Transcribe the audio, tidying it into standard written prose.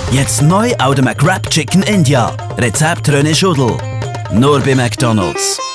Jetzt neu auch der McWrap Chicken India. Rezept René Schudel. Nur bei McDonald's.